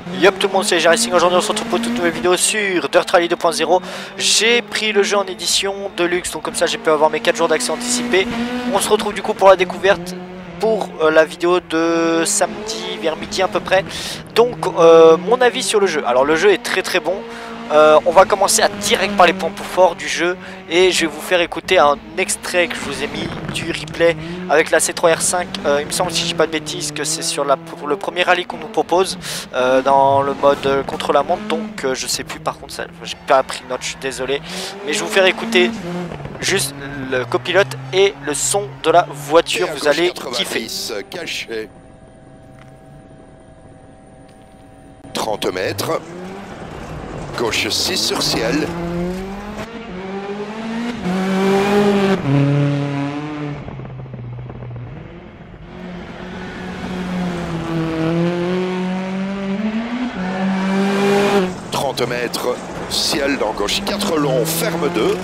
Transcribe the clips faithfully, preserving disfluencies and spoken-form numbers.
Yop tout le monde, c'est G Racing. Aujourd'hui on se retrouve pour toute nouvelle vidéo sur Dirt Rally deux point zéro. J'ai pris le jeu en édition de luxe, donc comme ça j'ai pu avoir mes quatre jours d'accès anticipé. On se retrouve du coup pour la découverte, pour euh, la vidéo de samedi vers midi à peu près. Donc euh, mon avis sur le jeu. Alors le jeu est très très bon. Euh, on va commencer à direct par les points forts du jeu et je vais vous faire écouter un extrait que je vous ai mis du replay avec la C trois R cinq. Euh, il me semble, si je dis pas de bêtises, que c'est sur la, pour le premier rallye qu'on nous propose euh, dans le mode contre la montre. Donc euh, je sais plus, par contre, j'ai pas pris note, je suis désolé, mais je vais vous faire écouter juste le copilote et le son de la voiture. Vous allez kiffer. Caché. trente mètres. Gauche six sur ciel. trente mètres, ciel dans gauche quatre long, ferme deux.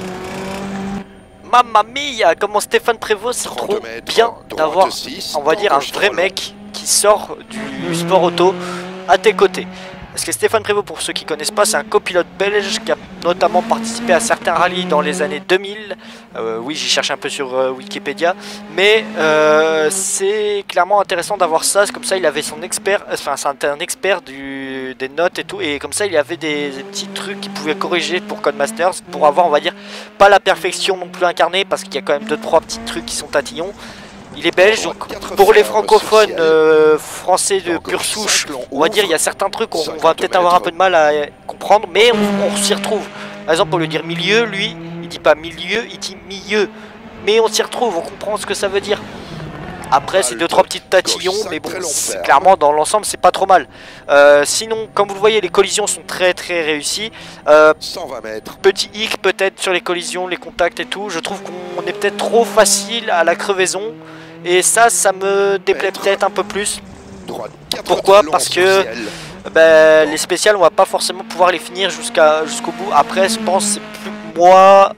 Mamma mia, comment Stéphane Prévost, c'est trop bien d'avoir, on va dire, un vrai mec qui sort du sport auto à tes côtés. Parce que Stéphane Prévost, pour ceux qui ne connaissent pas, c'est un copilote belge qui a notamment participé à certains rallyes dans les années deux mille. Euh, oui, j'y cherche un peu sur euh, Wikipédia. Mais euh, c'est clairement intéressant d'avoir ça. Comme ça, il avait son expert, enfin, c'est un expert du, des notes et tout. Et comme ça, il avait des, des petits trucs qu'il pouvait corriger pour Codemasters. Pour avoir, on va dire, pas la perfection non plus incarnée. Parce qu'il y a quand même deux trois petits trucs qui sont tatillons. Il est belge, donc pour les francophones euh, français de pure souche, on va dire il y a certains trucs qu'on va peut-être avoir un peu de mal à comprendre, mais on, on s'y retrouve. Par exemple, pour le dire milieu, lui, il dit pas milieu, il dit milieu. Mais on s'y retrouve, on comprend ce que ça veut dire. Après, c'est deux trois petites tatillons, mais bon, clairement dans l'ensemble, c'est pas trop mal. Euh, sinon, comme vous le voyez, les collisions sont très très réussies. Euh, petit hic peut-être sur les collisions, les contacts et tout. Je trouve qu'on est peut-être trop facile à la crevaison. Et ça, ça me déplaît peut-être un peu plus. Pourquoi? Parce que ben, les spéciales, on va pas forcément pouvoir les finir jusqu'à jusqu'au bout. Après, je pense que c'est plus moi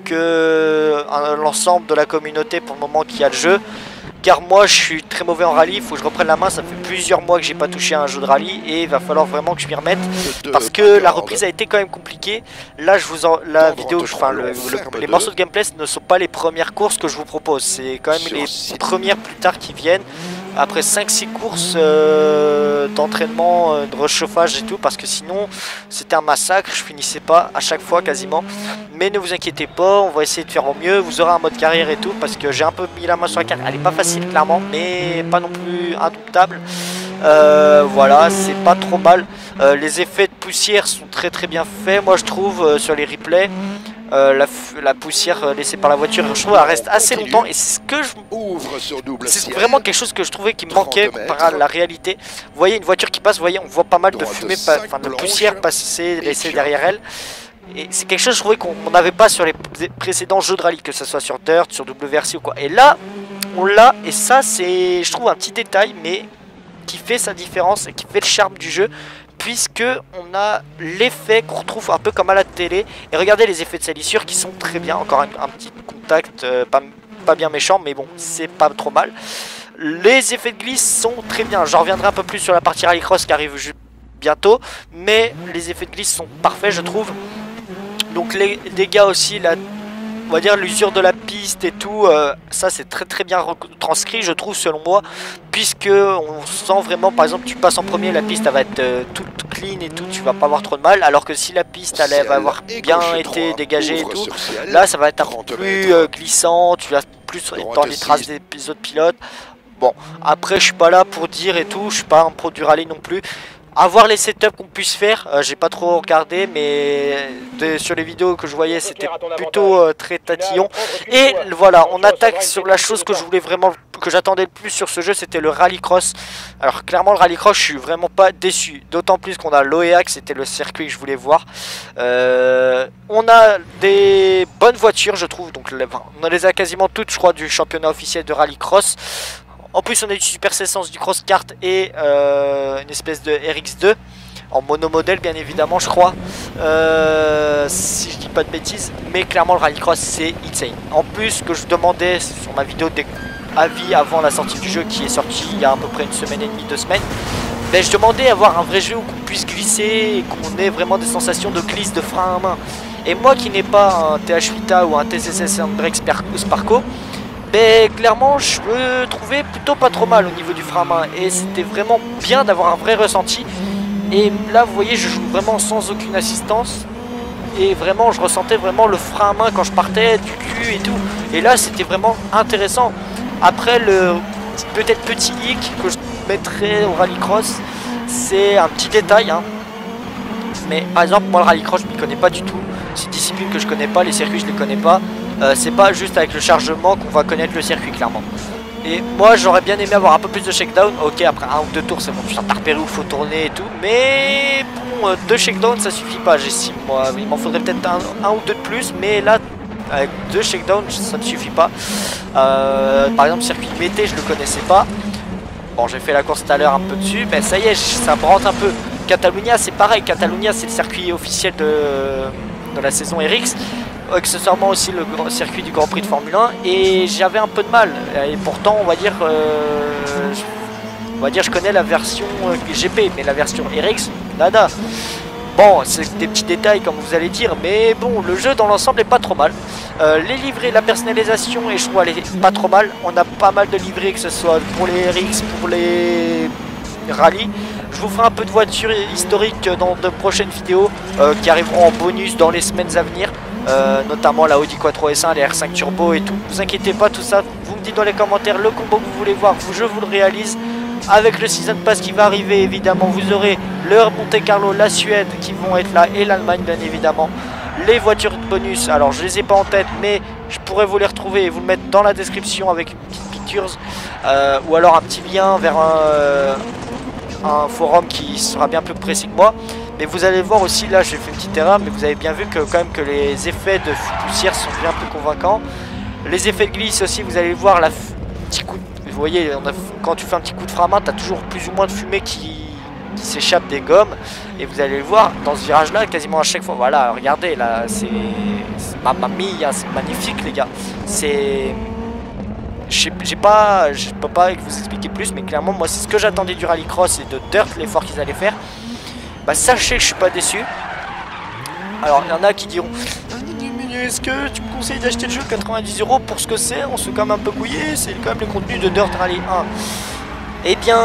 que l'ensemble de la communauté pour le moment qui a le jeu. Car moi je suis très mauvais en rallye, il faut que je reprenne la main, ça fait plusieurs mois que j'ai pas touché à un jeu de rallye et il va falloir vraiment que je m'y remette parce que la reprise a été quand même compliquée. Là je vous en, la vidéo, enfin le, le, les morceaux de gameplay ne sont pas les premières courses que je vous propose, c'est quand même les premières plus tard qui viennent après cinq six courses euh, d'entraînement, euh, de réchauffage et tout, parce que sinon c'était un massacre, je finissais pas à chaque fois quasiment. Mais ne vous inquiétez pas, on va essayer de faire au mieux, vous aurez un mode carrière et tout, parce que j'ai un peu mis la main sur la carte, elle est pas facile clairement, mais pas non plus indomptable. Euh, voilà, c'est pas trop mal. Euh, les effets de poussière sont très très bien faits, moi je trouve, euh, sur les replays. Euh, la, la poussière laissée par la voiture, je trouve, elle reste assez longtemps et c'est ce que je c'est vraiment quelque chose que je trouvais qui me manquait comparé à la réalité. Vous voyez une voiture qui passe, vous voyez, on voit pas mal de fumée, enfin de poussière passer, laisser derrière elle. Et c'est quelque chose, je trouvais qu'on n'avait pas sur les précédents jeux de rallye, que ce soit sur Dirt, sur W R C ou quoi. Et là, on l'a, et ça, c'est, je trouve, un petit détail, mais qui fait sa différence et qui fait le charme du jeu, puisque on a l'effet qu'on retrouve un peu comme à la télé. Et regardez les effets de salissure qui sont très bien. Encore un, un petit contact, euh, pas, pas bien méchant, mais bon, c'est pas trop mal. Les effets de glisse sont très bien. J'en reviendrai un peu plus sur la partie rallycross qui arrive bientôt, mais les effets de glisse sont parfaits, je trouve. Donc les dégâts aussi, la, on va dire l'usure de la piste et tout, euh, ça c'est très très bien transcrit, je trouve, selon moi, puisque on sent vraiment, par exemple, tu passes en premier, la piste elle va être euh, toute clean et tout, tu vas pas avoir trop de mal, alors que si la piste elle va avoir bien été dégagée et tout, là ça va être un peu plus euh, glissant, tu vas plus dans les traces des autres pilotes. Bon, après je suis pas là pour dire et tout, je suis pas un pro du rallye non plus. À voir les setups qu'on puisse faire, euh, j'ai pas trop regardé, mais de, sur les vidéos que je voyais c'était plutôt euh, très tatillon. Et voilà, on attaque sur la chose que je voulais vraiment, que j'attendais le plus sur ce jeu, c'était le rallycross. Alors clairement le rallycross, je suis vraiment pas déçu, d'autant plus qu'on a l'O E A, que c'était le circuit que je voulais voir. Euh, on a des bonnes voitures, je trouve, donc on les a quasiment toutes, je crois, du championnat officiel de rallycross. En plus on a du Super Sessence, du Cross Kart et euh, une espèce de R X deux en monomodèle bien évidemment, je crois, euh, si je dis pas de bêtises. Mais clairement le rallycross c'est insane. En plus, ce que je demandais sur ma vidéo d'avis avant la sortie du jeu qui est sortie il y a à peu près une semaine et demie, deux semaines, ben, je demandais à avoir un vrai jeu où qu'on puisse glisser et qu'on ait vraiment des sensations de glisse, de frein à main. Et moi qui n'ai pas un T H huit A ou un T C C Soundbreak Sparco, ben, clairement je me trouvais plutôt pas trop mal au niveau du frein à main. Et c'était vraiment bien d'avoir un vrai ressenti. Et là vous voyez, je joue vraiment sans aucune assistance. Et vraiment je ressentais vraiment le frein à main quand je partais du cul et tout. Et là c'était vraiment intéressant. Après le peut-être petit hic que je mettrais au rallycross, c'est un petit détail hein. Mais par exemple moi le rallycross je m'y connais pas du tout. C'est une discipline que je connais pas, les circuits je les connais pas. euh, C'est pas juste avec le chargement qu'on va connaître le circuit clairement. Et moi j'aurais bien aimé avoir un peu plus de shakedown. Ok, après un ou deux tours c'est bon, tu t'as repéré où il faut tourner et tout. Mais bon, euh, deux shakedowns ça suffit pas, j'estime moi. Il m'en faudrait peut-être un, un ou deux de plus. Mais là avec deux shakedowns ça ne suffit pas. euh, Par exemple circuit Mété je le connaissais pas. Bon j'ai fait la course tout à l'heure un peu dessus. Mais ça y est, ça me rentre un peu. Catalunya c'est pareil, Catalunya c'est le circuit officiel de, de la saison R X. Accessoirement aussi le circuit du Grand Prix de Formule un. Et j'avais un peu de mal. Et pourtant on va dire euh, on va dire je connais la version G P. Mais la version R X, nada. Bon c'est des petits détails comme vous allez dire. Mais bon le jeu dans l'ensemble est pas trop mal. euh, Les livrets, la personnalisation et je trouve elle est pas trop mal. On a pas mal de livrets que ce soit pour les R X, pour les rallyes. Je vous ferai un peu de voitures historiques dans de prochaines vidéos euh, qui arriveront en bonus dans les semaines à venir. Euh, notamment la Audi Quattro S un, les R cinq Turbo et tout. Vous inquiétez pas, tout ça, vous me dites dans les commentaires le combo que vous voulez voir, je vous le réalise. Avec le Season Pass qui va arriver, évidemment, vous aurez le Monte Carlo, la Suède qui vont être là et l'Allemagne, bien évidemment. Les voitures de bonus, alors je les ai pas en tête, mais je pourrais vous les retrouver et vous le mettre dans la description avec une petite pictures euh, ou alors un petit lien vers un, euh, un forum qui sera bien plus précis que moi. Mais vous allez voir aussi, là j'ai fait une petite erreur, mais vous avez bien vu que quand même que les effets de poussière sont bien plus convaincants. Les effets de glisse aussi, vous allez voir la petit coup de, vous voyez, on a, quand tu fais un petit coup de frein à main, tu as toujours plus ou moins de fumée qui, qui s'échappe des gommes. Et vous allez le voir dans ce virage là, quasiment à chaque fois. Voilà, regardez là, c'est mamma mia, c'est magnifique les gars. C'est... J'ai pas, je peux pas vous expliquer plus, mais clairement moi c'est ce que j'attendais du rallycross et de Dirt, l'effort qu'ils allaient faire. Bah sachez que je suis pas déçu. Alors il y en a qui diront est-ce que tu me conseilles d'acheter le jeu quatre-vingt-dix euros pour ce que c'est? On se fait quand même un peu couiller, c'est quand même le contenu de Dirt Rally un. Eh bien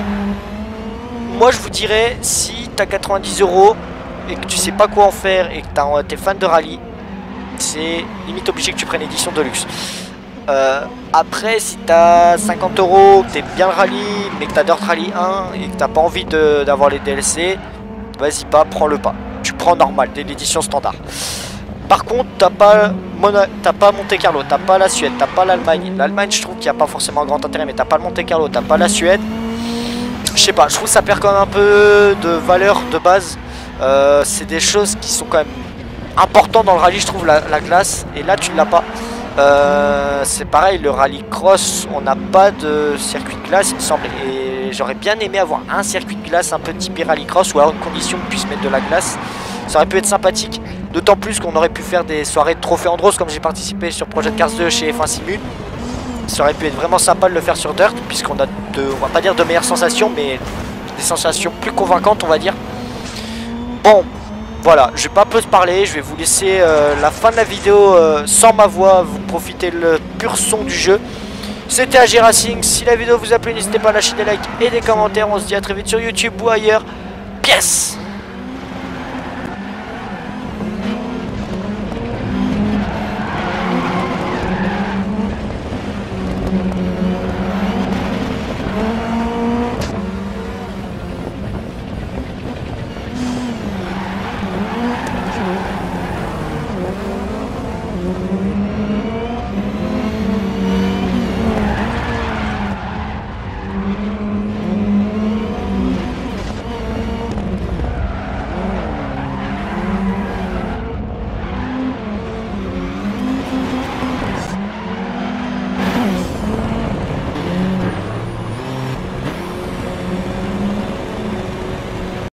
moi je vous dirais, si t'as quatre-vingt-dix euros et que tu sais pas quoi en faire et que t'es fan de rallye, c'est limite obligé que tu prennes l'édition de luxe. Euh, après si t'as cinquante euros, que t'es bien le rallye mais que t'as Dirt Rally un et que t'as pas envie d'avoir les D L C, vas-y pas, prends-le pas. Tu prends normal, dès l'édition standard. Par contre t'as pas t'as pas Monte Carlo, t'as pas la Suède, t'as pas l'Allemagne. L'Allemagne je trouve qu'il n'y a pas forcément grand intérêt, mais t'as pas le Monte Carlo, t'as pas la Suède. Je sais pas, je trouve que ça perd quand même un peu de valeur de base. euh, C'est des choses qui sont quand même importantes dans le rallye, je trouve, la, la glace. Et là tu ne l'as pas. Euh, c'est pareil, le rallycross, on n'a pas de circuit de glace il me semble. Et j'aurais bien aimé avoir un circuit de glace un peu typé rallycross, ou alors une condition qu'on puisse mettre de la glace. Ça aurait pu être sympathique. D'autant plus qu'on aurait pu faire des soirées de trophées Andros comme j'ai participé sur Project Cars deux chez F un Simul. Ça aurait pu être vraiment sympa de le faire sur Dirt, puisqu'on a de, on va pas dire de meilleures sensations, mais des sensations plus convaincantes on va dire. Bon, voilà, je vais pas plus parler, je vais vous laisser euh, la fin de la vidéo euh, sans ma voix, vous profitez le pur son du jeu. C'était A G Racing, si la vidéo vous a plu n'hésitez pas à lâcher des likes et des commentaires, on se dit à très vite sur YouTube ou ailleurs. Pièce.